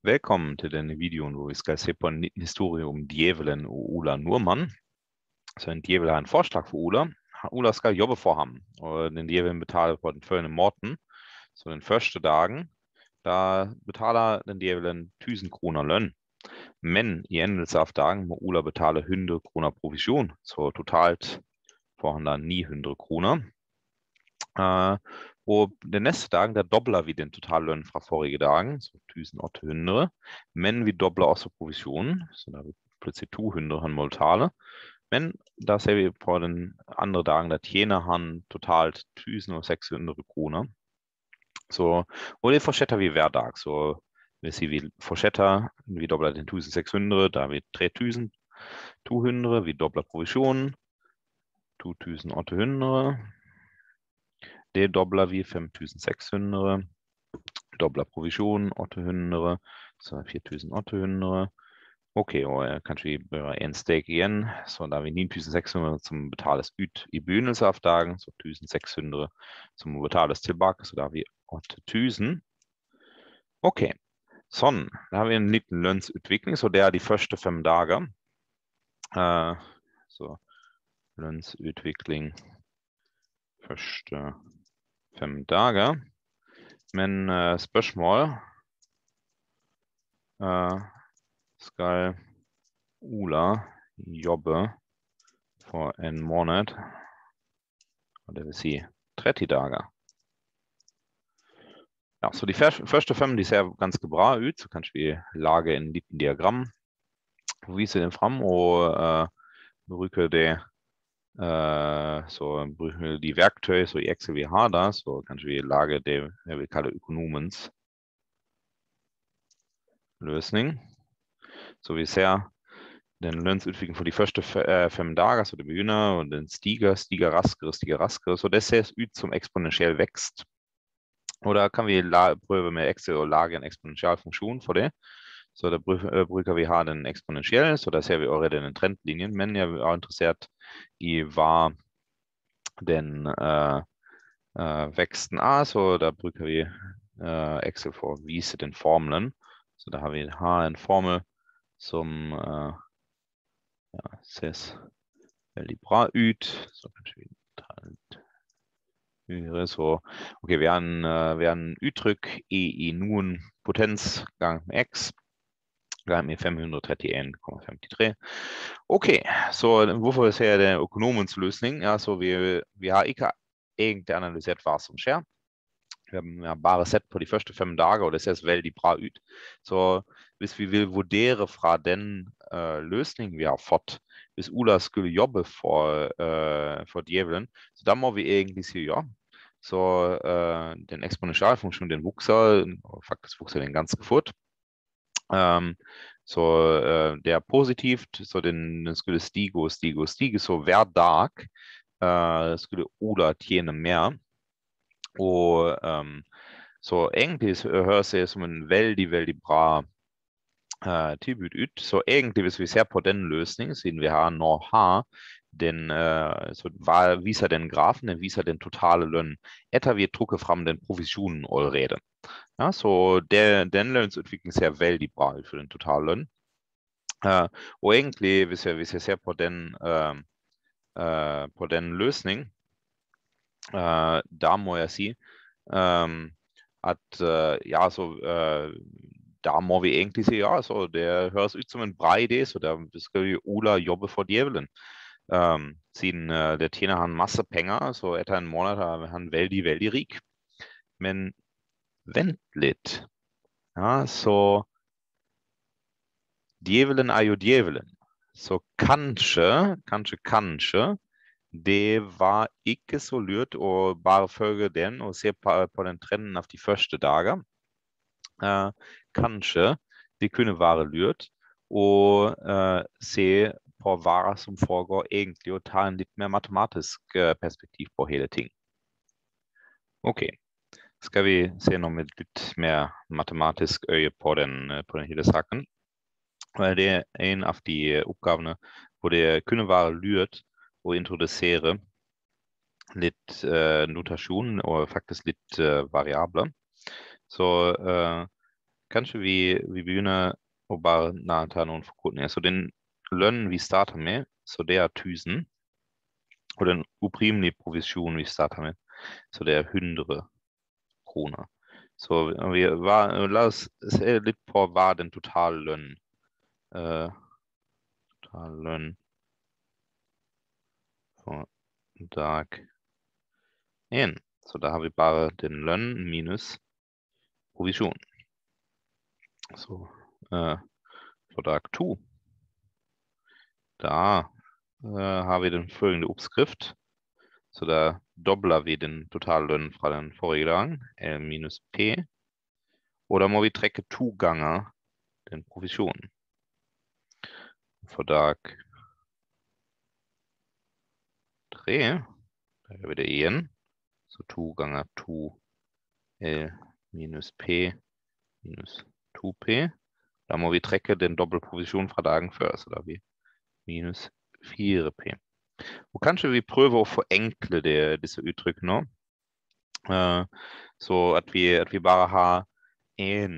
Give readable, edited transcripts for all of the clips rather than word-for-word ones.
Välkommen till den videon hvor vi skal se på en liten historie om djevelen og Ola Nordmann. Så en djevel har en forslag for Ola. Ola skal jobbe for ham, og den djevelen betaler på den følgende måten. Så den første dagen, da betaler den djevelen 1000 kroner lønn. Men i endelse av dagen må Ola betale 100 kroner provisjon, så totalt får han da 900 kroner. Og den neste dagen, der dobler vi den totale lønn fra forrige dagen, så 1800, men vi dobler også provisjonen, så da er vi plutselig 200 han må betale. Men da ser vi på den andre dagen, da tjener han totalt 1600 kroner. Så, og det fortsetter vi hver dag, så hvis vi fortsetter, vi dobler den 1600, da er vi 3200, vi dobler provisjonen, 2800, det dobler vi 5600, dobler provisjonen 800, så 4800. Ok, og kanskje vi bør en steg igjen, så da har vi 9600 som betales ut i begynnelse av dagen, så 1600 som må betales tilbake, så da har vi 8000. Ok, sånn, da har vi en liten lønnsutvikling, så det er de første 5 dager. Så lønnsutvikling første 5 dager. Men spørsmål skal Ola jobbe for en måned, og det vil si 30 dager. Ja, så de første 5 de ser ganske bra ut, så kanskje vi lager en liten diagram, vise den frem og bruke det. Så bruker de verktøy så i Excel vi har da, så kanskje vi lager det jeg vil kalle økonomens løsning. Så vi ser den lønnsutviklingen for de første 5 dager, så det begynner, og den stiger raskere, så det ser ut som eksponentiell vekst. Og da kan vi prøve med Excel å lage en eksponentiell funksjon for det. Så da bruker vi ha den eksponentielle, så da ser vi allerede den trendlinjen, men jeg er interessert i hva den veksten er, så da bruker vi Excel for å vise den formelen. Så da har vi en formel som ser veldig bra ut, så kanskje vi tar litt så, ok, vi har en uttrykk i noen potens gang med x, gang med 531,53. Ok, så hvorfor ser jeg det økonomens løsning? Ja, så vi har ikke egentlig analysert hva som skjer. Vi har bare sett på de første 5 dager, og det ser veldig bra ut. Så hvis vi vil vurdere fra den løsningen vi har fått, hvis Ola skulle jobbe for djevelen, så da må vi egentlig si ja. Så den eksponentialfunksjonen, den vokser, og faktisk vokser den ganske fort. Så det er positivt, så den skulle stige, så hver dag skulle Ola tjene mer. Og så egentlig høres det som en veldig, veldig bra tilbud ut. Så egentlig hvis vi ser på den løsningen, siden vi nå har den, så viser den grafen, den viser den totale lønnen, etter vi har trukket frem den provisjonen allerede. Ja, så den lønnsutviklingen ser veldig bra ut for den totale lønn. Og egentlig, hvis jeg ser på den løsning, da må jeg si at ja, så da må vi egentlig si ja, så det høres ut som en bra idé, så da skal vi Ola jobbe for djevelen. Siden det tjener han masse penger, så etter en måned er han veldig, veldig rik. Men vent litt. Ja, så djevelen er jo djevelen. Så kanskje, det var ikke så lurt å bare følge den og se på den trenden av de første dager. Kanskje det kunne være lurt å se på hva som foregår egentlig, og ta en litt mer matematisk perspektiv på hele ting. Ok, skal vi se noe med litt mer matematisk øye på den hele saken. Det er en av de oppgavene hvor det kunne være lurt å introdusere litt notasjon og faktisk litt variabler. Så kanske vi begynner å bare ta noen forkortninger. Så den lønnen vi starter med, så det er 1000. Og den opprinnelige provisjonen vi starter med, så det er 100 kroner. Så la oss se litt på hva den totale lønnen. Total lønn for dag 1. Så da har vi bare den lønnen minus provisjon. Så for dag 2, da har vi den følgende oppskrift. Så da dobler vi den totale lønnen fra den forrige dag, L minus P. Og da må vi trekke 2 ganger den provisjonen. For dag 3, da gjør vi det igjen. Så 2 ganger 2 L minus P minus 2P. Da må vi trekke den dobbeltprovisjonen fra dagen før, så da har vi minus 4P. Og kanskje vi prøver å forenkle disse uttrykkene nå. Så at vi bare har en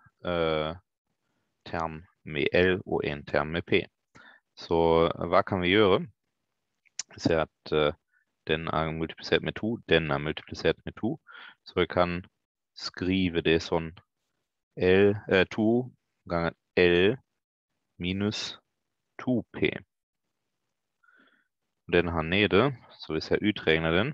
term med L og en term med P. Så hva kan vi gjøre? Vi ser at den er multiplisert med 2, den er multiplisert med 2. Så vi kan skrive det sånn 2 ganger L minus 2P. Den her nede, så hvis jeg utregner den,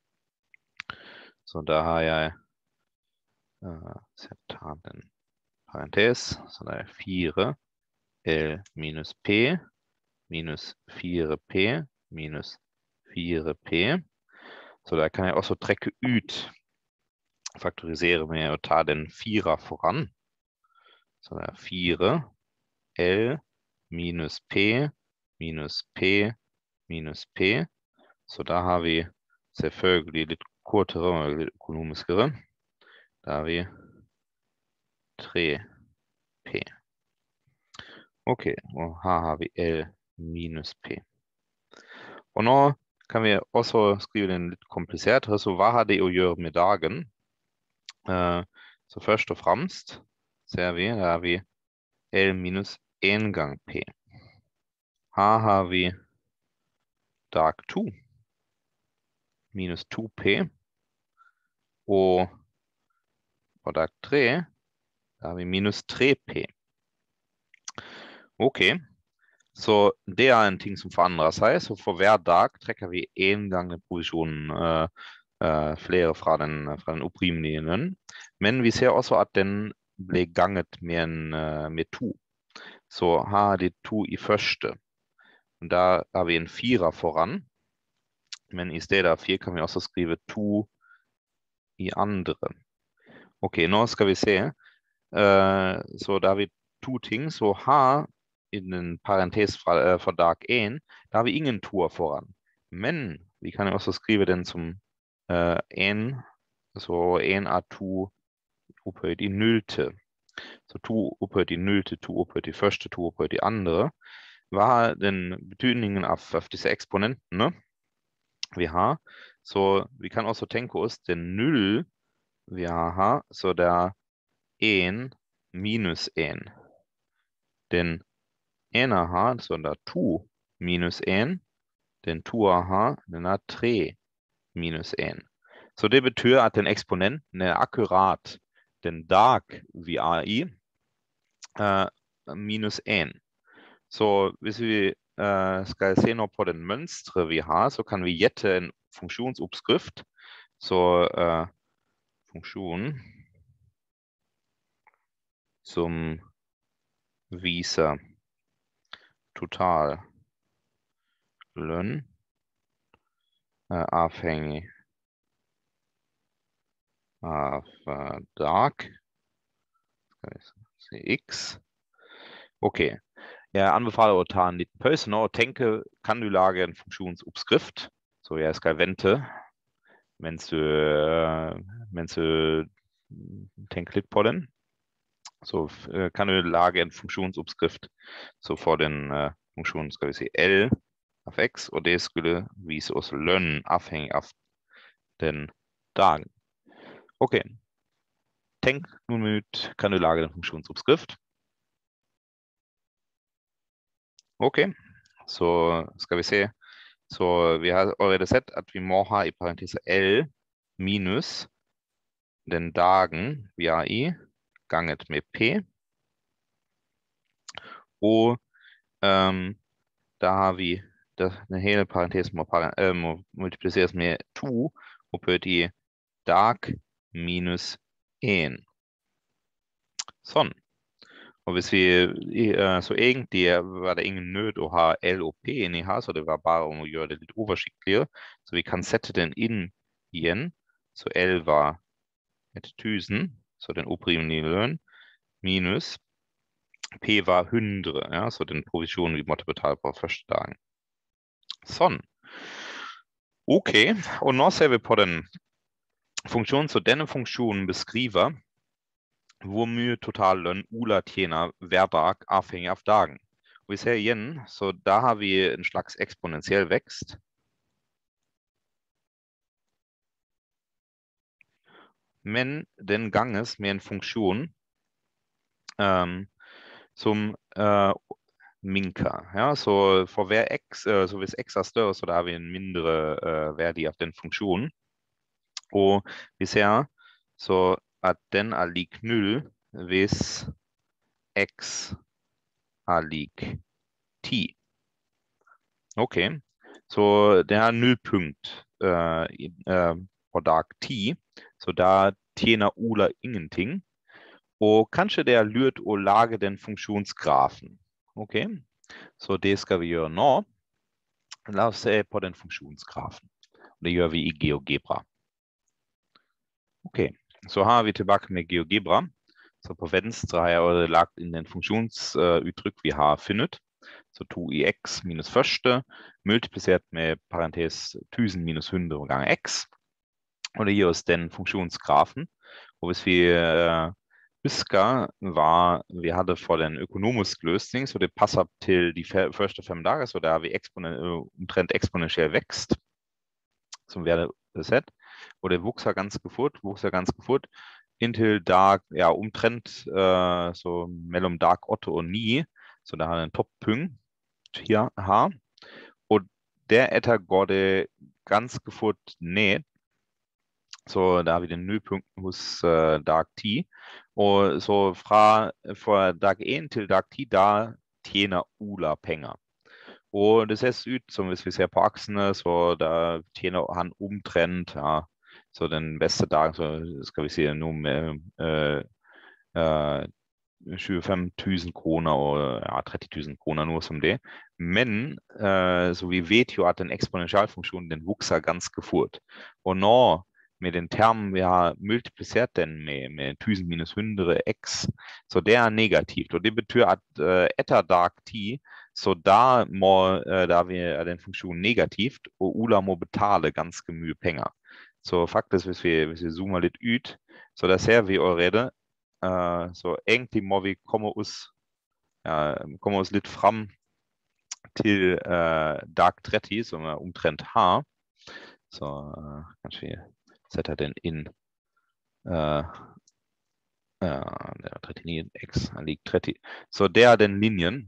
så da har jeg, så jeg tar den parentes, så det er 4 L minus P minus 4P minus 4P. Så da kan jeg også trekke ut, faktorisere med å ta den 4 foran. Så det er 4 L minus P minus P minus P. Så da har vi selvfølgelig litt kortere og litt økonomiskere. Da har vi 3P. Ok, og her har vi L minus P. Og nå kan vi også skrive den litt komplisert. Så hva har det å gjøre med dagen? Så først og fremst ser vi, da har vi L minus 1 gang P. Her har vi dag 2 minus 2P. Og på dag 3, da har vi minus 3P. Ok, så det er en ting som forandrer seg. Så for hver dag trekker vi 1 gang den provisjonen flere fra den opprinnelige lønnen. Men vi ser også at den ble ganget med 2. Så her er det 2 i første. Da har vi en 4 foran. Men i stedet av 4 kan vi også skrive 2 i andre. Ok, nå skal vi se. Så da har vi 2 ting. Så her i den parentes fra dag 1, da har vi ingen 2'er foran. Men vi kan også skrive den som 1. Så 1 er 2 opphøyd i nullte. Så 2 opphøyd i nullte, 2 opphøyd i første, 2 opphøyd i andre. Hva er den betydningen av disse eksponentene vi har? Så vi kan også tenke oss den 0 vi har her, så det er 1 minus 1. Den 1'er her, så det er 2 minus 1. Den 2'er her, den er 3 minus 1. Så det betyr at den eksponenten er akkurat den dag vi er i, minus 1. Så hvis vi skal se nå på den mønstre vi har, så kan vi gjette en funksjonsoppskrift. Så funksjonen som viser total lønn avhengig av dag. Skal vi se x. Ok, jeg anbefaler å ta en liten pause nå og tenke, kan du lage en funksjonsoppskrift? Så jeg skal vente mens du tenker litt på den. Så kan du lage en funksjonsoppskrift. Så for den funksjonen skal vi si L av x, og det skulle vise oss lønnen avhengig av den dagen. Ok. tänk nun mit kan du lage den funktionsuppskrift. Okej, så ska vi se. Så vi har allerede sett at vi må ha i parentes L minus den dagen vi er i, ganget med P. Og der har vi den hele parentesen må multipliseres med 2, opphøyt i dag minus 1. Sånn. Og hvis vi, så egentlig var det ingen nød å ha L og P inni her, så det var bare om å gjøre det litt oversiktligere. Så vi kan sette den inn igjen. Så L var 1000, så den opprimelige lønn, minus P var 100, ja, så den provisjonen vi måtte betale på første dagen. Sånn. Ok, og nå ser vi på den funksjonen. Så denne funksjonen beskriver hvor mye totallønn Ola tjener hver dag, avhengig av dagen. Og vi ser igjen, så da har vi en slags eksponentiell vekst. Men den ganges med en funksjon som minker. Ja, så for hver x, så hvis x er større, så da har vi en mindre verdi av den funksjonen. Og vi ser så at den er lik 0 hvis x er lik 10. Ok, så det er nullpunkt på dag 10, så da tjener Ola ingenting. Og kanskje det er lurt å lage den funksjonsgrafen. Ok, så det skal vi gjøre nå. La oss se på den funksjonsgrafen. Det gjør vi i GeoGebra. Ok, så har vi tilbake med GeoGebra. Så på venstre har jeg lagt inn den funksjonsuttrykk vi har funnet. Så 2 i x minus første, multiplisert med parentes 1000 minus 100 ganger x. Og det gir oss den funksjonsgrafen. Og hvis vi husker hva vi hadde for den økonomiske løsning, så det passer til de første 5 dager, så der har vi omtrent eksponentiell vekst, som vi hadde sett. Og det vokser ganske fort, inntil dag, ja, omtrent så mellom dag 8 og 9, så det har en toppunkt her. Og deretter går det ganske fort ned, så da har vi den nullpunkten hos dag 10. Og så fra dag 1 til dag 10, da tjener Ola penger. Og det ser ut som, hvis vi ser på aksene, så da tjener han omtrent, ja, så den beste dagen, så skal vi si noe med 25 000 kroner og ja, 30 000 kroner, noe som det. Men så vi vet jo at den eksponentialfunksjonen, den vokser ganske fort. Og nå, med den termen vi har multiplisert den med 1000 minus 100 x, så det er negativt. Og det betyr at etter dag 10, så da er den funksjonen negativt, og Ola må betale ganske mye penger. Så faktisk, hvis vi zoomer litt ut, så da ser vi allerede, så egentlig må vi komme oss litt fram til dag 30, som er omtrent her. Så kanskje vi setter den inn. Det er 39x er lik 30. Så det er den linjen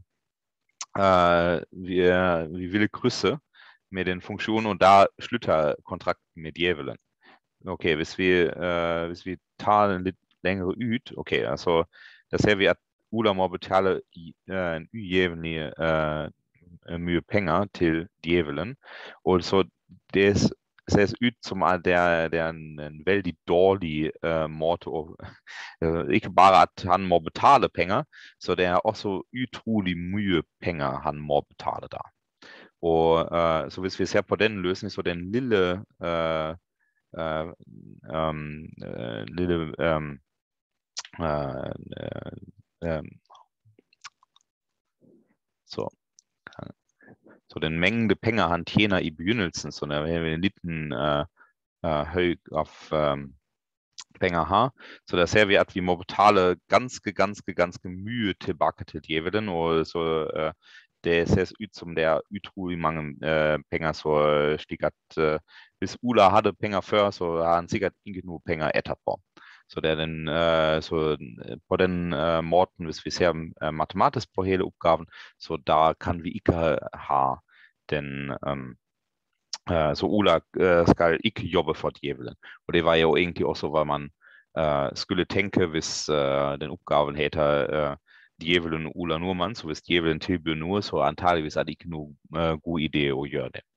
vi ville krysse med den funksjonen, og da slutter kontrakten med djevelen. Ok, hvis vi tar den litt lenger ut, ok, altså da ser vi at Ola må betale en ujevnlig mye penger til djevelen, og så det ser ut som at det er en veldig dårlig måte å, ikke bare at han må betale penger, så det er også utrolig mye penger han må betale da. Og så hvis vi ser på den løsningen, så den lille så den mengde penger han tjener i begynnelsen, så det er en liten høy av penger her. Så da ser vi at vi må betale ganske mye tilbake til djevelen, og så det ser ut som det er utrolig mange penger, så slik at hvis Ola hadde penger før, så har han sikkert ikke noe penger etterpå. så det er på den måten, hvis vi ser matematisk på hele oppgaven, så da kan vi ikke ha den så Ola skal ikke jobbe for djevelen. Og det var jo egentlig også hva man skulle tenke hvis den oppgaven heter djevelen Ola Nordmann. Så hvis djevelen tilbyr noe, så antageligvis er det ikke noe god idé å gjøre det.